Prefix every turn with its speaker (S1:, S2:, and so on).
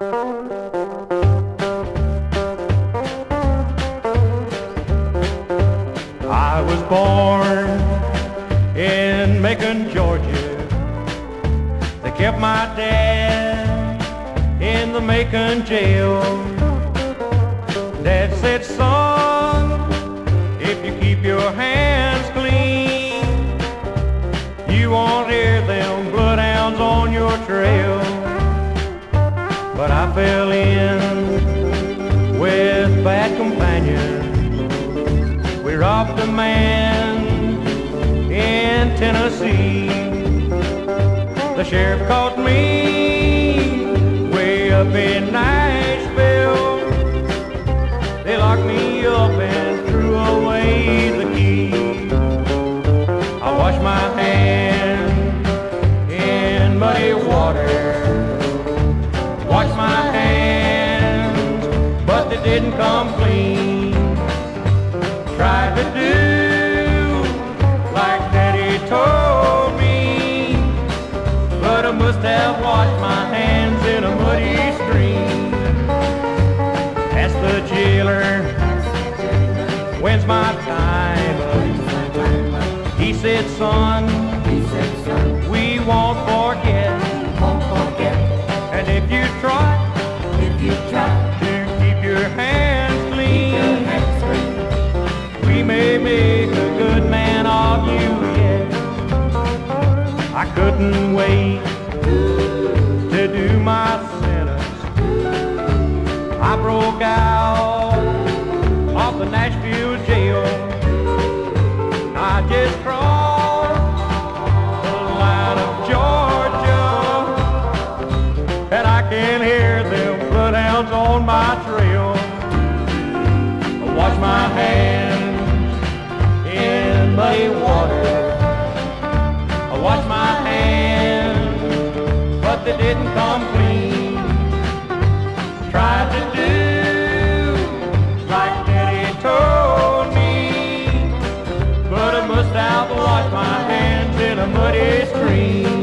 S1: I was born in Macon, Georgia. They kept my dad in the Macon jail. Dad said, son, if you keep your hands clean, you won't hear them bloodhounds on your trail. But I fell in with bad companions. We robbed a man in Tennessee. The sheriff caught me way up in Nashville. They locked me up and threw away the key. I washed my hands in muddy water, washed my hands, but they didn't come clean. Tried to do like Daddy told me, but I must have washed my hands in a muddy stream. Asked the jailer, when's my time up? He said, son, we won't forget. And if you try to keep your hands clean, we may make a good man of you yet. I couldn't wait to do my sentence. I broke out of the Nashville jail. I just crossed the line of Georgia, and I can hear them bloodhounds on my trail. I wash my hands in muddy water, I washed my hands, but they didn't come clean. Tried to do like Daddy told me, but I must have washed my hands in a muddy stream.